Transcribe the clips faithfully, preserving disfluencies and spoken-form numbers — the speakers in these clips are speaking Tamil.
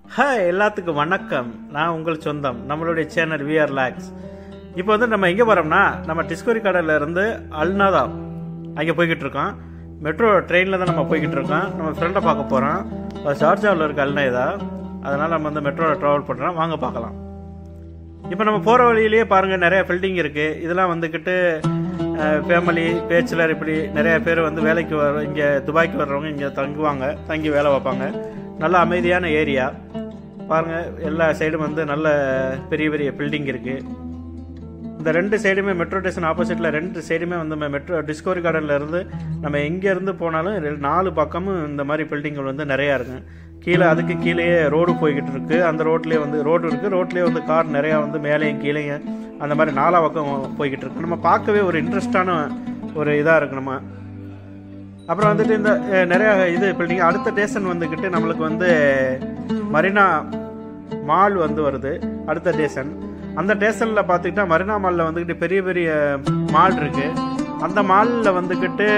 ஹாய் எல்லாத்துக்கும் வணக்கம். நான் உங்கள் சொந்தம் நம்மளுடைய சேனல் வி ஆர் லாக்ஸ். இப்போ வந்து நம்ம எங்கே போகிறோம்னா நம்ம டிஸ்கவரி கடலில் இருந்து அல்நாதா அங்கே போய்கிட்டு இருக்கோம். மெட்ரோ ட்ரெயினில் தான் நம்ம போய்கிட்டு இருக்கோம். நம்ம ஃப்ரெண்டை பார்க்க போகிறோம். ஷார்ஜாவில் இருக்க அல்நாதா, அதனால் நம்ம வந்து மெட்ரோவில் ட்ராவல் பண்ணுறோம். வாங்க பார்க்கலாம். இப்போ நம்ம போகிற வழியிலேயே பாருங்கள், நிறைய பில்டிங் இருக்குது. இதெல்லாம் வந்துக்கிட்டு ஃபேமிலி பேச்சுலர் இப்படி நிறைய பேர் வந்து வேலைக்கு வர இங்கே துபாய்க்கு வர்றவங்க இங்கே தங்குவாங்க, தங்கி வேலை வைப்பாங்க. நல்ல அமைதியான ஏரியா பாருங்கள். எல்லா சைடும் வந்து நல்ல பெரிய பெரிய பில்டிங் இருக்குது. இந்த ரெண்டு சைடுமே மெட்ரோ ஸ்டேஷன் ஆப்போசிட்டில் ரெண்டு சைடுமே வந்து மெட்ரோ டிஸ்கவரி கார்டனில் இருந்து நம்ம எங்கேருந்து போனாலும் நாலு பக்கமும் இந்த மாதிரி பில்டிங்கள் வந்து நிறையா இருக்கும். கீழே அதுக்கு கீழேயே ரோடு போய்கிட்டு இருக்குது. அந்த ரோட்லேயே வந்து ரோடு இருக்குது. ரோட்லேயே வந்து கார் நிறையா வந்து மேலேயும் கீழேயும் அந்த மாதிரி நாலா பக்கம் போய்கிட்டு இருக்கு. நம்ம பார்க்கவே ஒரு இன்ட்ரெஸ்டான ஒரு இதாக இருக்குது. நம்ம அப்புறம் வந்துட்டு இந்த நிறையா இது பில்டிங். அடுத்த ஸ்டேஷன் வந்துக்கிட்டு நம்மளுக்கு வந்து மரீனா மால் வந்து வருது. அடுத்த ஸ்டேஷன் அந்த ஸ்டேஷனில் பார்த்துக்கிட்டா மரீனா மாலில் வந்துக்கிட்டு பெரிய பெரிய மால் இருக்குது. அந்த மாலில் வந்துக்கிட்டு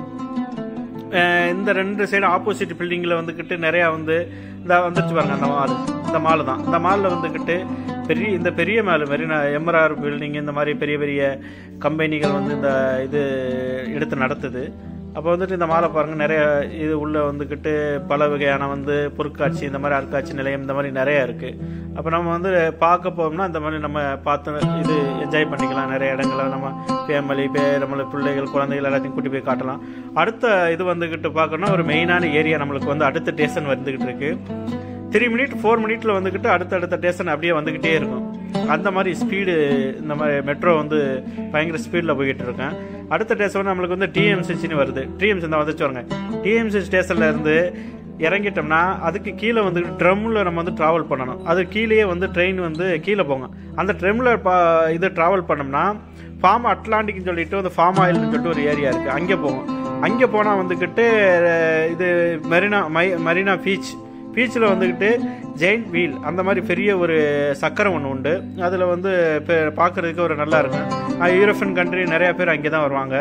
இந்த ரெண்டு சைடு ஆப்போசிட் பில்டிங்கில் வந்துக்கிட்டு நிறையா வந்து இந்த வந்துருச்சு பாருங்க. அந்த மால் இந்த மால் தான். இந்த மாலில் வந்துக்கிட்டு பெரிய இந்த பெரிய மால் மெரினா எம்ஆர்ஆர் பில்டிங் இந்த மாதிரி பெரிய பெரிய கம்பெனிகள் வந்து இந்த இது எடுத்து நடத்துது. அப்போ வந்துட்டு இந்த மாலை பாருங்கள், நிறைய இது உள்ளே வந்துக்கிட்டு பல வகையான வந்து பொருட்காட்சி இந்த மாதிரி அருட்காட்சி நிலையம் இந்த மாதிரி நிறையா இருக்குது. அப்போ நம்ம வந்து பார்க்க போகணும்னா இந்த மாதிரி நம்ம பார்த்து இது என்ஜாய் பண்ணிக்கலாம். நிறைய இடங்களை நம்ம ஃபேமிலி பே நம்மளை பிள்ளைகள் குழந்தைகள் எல்லாத்தையும் கூட்டி போய் காட்டலாம். அடுத்த இது வந்துக்கிட்டு பார்க்கணும்னா ஒரு மெயினான ஏரியா நம்மளுக்கு வந்து அடுத்த ஸ்டேஷன் வந்துக்கிட்டு இருக்குது. த்ரீ மினிட் ஃபோர் மினிட்ல வந்துக்கிட்டு அடுத்த அடுத்த ஸ்டேஷன் அப்படியே வந்துக்கிட்டே இருக்கும். அந்த மாதிரி ஸ்பீடு இந்த மாதிரி மெட்ரோ வந்து பயங்கர ஸ்பீடில் போய்கிட்டு இருக்கேன். அடுத்த ஸ்டேஷன் நம்மளுக்கு வந்து டிஎம்சின்னு வருது. டிஎம்சி தான் வந்துச்சு வாங்க. டிஎம்சி ஸ்டேஷனில் இருந்து இறங்கிட்டோம்னா அதுக்கு கீழே வந்துட்டு ட்ரம்மில் நம்ம வந்து ட்ராவல் பண்ணணும். அது கீழேயே வந்து ட்ரெயின் வந்து கீழே போங்க. அந்த ட்ரெம்மில் பா இது ட்ராவல் பண்ணோம்னா ஃபார்ம் அட்லாண்டிக்னு சொல்லிட்டு வந்து ஃபார்ம் ஆயில்னு சொல்லிட்டு ஒரு ஏரியா இருக்குது. அங்கே போகும். அங்கே போனால் வந்துக்கிட்டு இது மெரினா மை மரீனா பீச் பீச்சில் வந்துக்கிட்டு ஜெயின் வீல் அந்த மாதிரி பெரிய ஒரு சக்கரம் ஒன்று உண்டு. அதில் வந்து இப்போ பார்க்குறதுக்கு ஒரு நல்லா இருக்கும். யூரோப்பியன் கண்ட்ரி நிறையா பேர் அங்கே தான் வருவாங்க.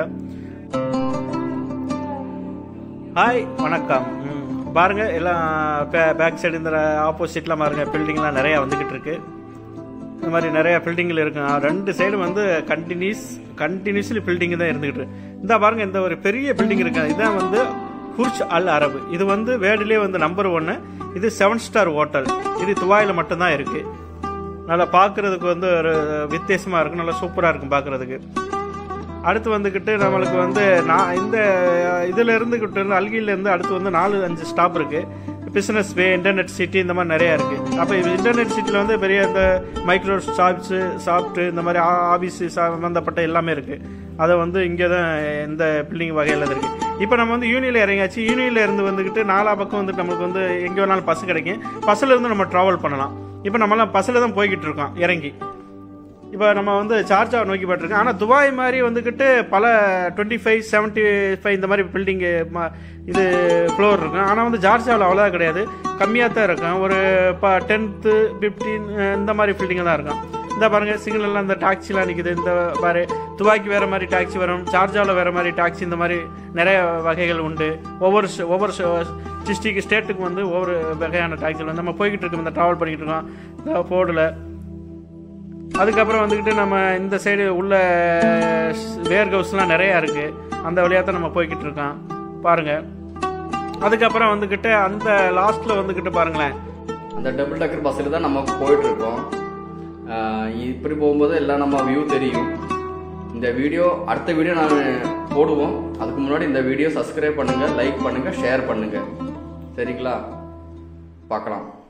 ஹாய் வணக்கம். பாருங்கள் எல்லாம் பேக் சைடு இந்த ஆப்போசிட்லாம் பாருங்கள் பில்டிங்லாம் நிறையா வந்துக்கிட்டு இருக்கு. இந்த மாதிரி நிறையா பில்டிங்கில் இருக்கு. ரெண்டு சைடும் வந்து கண்டினியூஸ் கண்டினியூஸ்லி பில்டிங் தான் இருந்துக்கிட்டு. இந்த பாருங்கள் இந்த ஒரு பெரிய பில்டிங் இருக்கு. இதான் வந்து ஹுர்ஜ் அல் அரபு. இது வந்து வேர்ல்டுலேயே வந்து நம்பர் ஒன்று. இது செவன் ஸ்டார் ஹோட்டல். இது துபாயில் மட்டும்தான் இருக்குது. நல்லா பார்க்குறதுக்கு வந்து ஒரு வித்தியாசமாக இருக்கும். நல்லா சூப்பராக இருக்கும் பார்க்குறதுக்கு. அடுத்து வந்துக்கிட்டு நம்மளுக்கு வந்து நான் இந்த இதில் இருந்துக்கிட்டு இருந்து அல்கிலேருந்து அடுத்து வந்து நாலு அஞ்சு ஸ்டாப் இருக்குது. பிஸ்னஸ் வே, இன்டர்நெட் சிட்டி இந்த மாதிரி நிறையா இருக்குது. அப்போ இன்டர்நெட் சிட்டியில் வந்து பெரிய இந்த மைக்ரோ ஷாப்ஸு சாஃப்ட்டு இந்த மாதிரி ஆஃபீஸு சம்மந்தப்பட்ட எல்லாமே இருக்குது. அதை வந்து இங்கே தான் இந்த பில்டிங் வகையில் இருக்குது. இப்போ நம்ம வந்து யூனியில் இறங்கியாச்சு. யூனியில் இருந்து வந்துக்கிட்டு நாலா பக்கம் வந்துட்டு நம்மளுக்கு வந்து எங்கே வேணாலும் பஸ் கிடைக்கும். பஸ்ஸில் இருந்து நம்ம ட்ராவல் பண்ணலாம். இப்போ நம்மளாம் பஸ்ஸில் தான் போய்கிட்டு இருக்கோம் இறங்கி. இப்போ நம்ம வந்து சார்ஜாவை நோக்கி போட்டிருக்கோம். ஆனால் துபாய் மாதிரி வந்துக்கிட்டு பல டுவெண்ட்டி ஃபைவ் செவன்ட்டி ஃபைவ் இந்த மாதிரி பில்டிங்கு இது ஃப்ளோர் இருக்கும். ஆனால் வந்து ஜார்ஜாவில் அவ்வளோதா கிடையாது, கம்மியாக தான் இருக்கும். ஒரு இப்போ டென்த்து ஃபிஃப்டீன் இந்த மாதிரி பில்டிங்கு தான் இருக்கும். இந்த பாருங்கள் சிக்னல்லாம் இந்த டாக்ஸிலாம் நிற்குது. இந்த பாரு துபாய்க்கு வேறு மாதிரி டாக்ஸி வரும், சார்ஜாவில் வேறு மாதிரி டாக்ஸி இந்த மாதிரி நிறைய வகைகள் உண்டு. ஒவ்வொரு ஒவ்வொரு டிஸ்ட்ரிக்ட் ஸ்டேட்டுக்கு வந்து ஒவ்வொரு வகையான டாக்ஸிகள் வந்து நம்ம போய்கிட்டு இருக்கோம். இந்த ட்ராவல் பண்ணிக்கிட்டு இருக்கோம் இந்த போர்டில். அதுக்கப்புறம் வந்துக்கிட்டு நம்ம இந்த சைடு உள்ள வேர் ஹவுஸ்லாம் நிறையா இருக்குது. அந்த வழியாக தான் நம்ம போய்கிட்டு இருக்கோம் பாருங்கள். அதுக்கப்புறம் வந்துக்கிட்டு அந்த லாஸ்ட்டில் வந்துக்கிட்டு பாருங்களேன், அந்த டபுள் டக்கர் பஸ்ஸில் தான் நம்ம போயிட்டுருக்கோம். இப்படி போகும்போது எல்லாம் நம்ம வியூ தெரியும். இந்த வீடியோ அடுத்த வீடியோ நான் போடுவோம். அதுக்கு முன்னாடி இந்த வீடியோ சப்ஸ்கிரைப் பண்ணுங்கள், லைக் பண்ணுங்கள், ஷேர் பண்ணுங்கள். சரிங்களா? பார்க்கலாம்.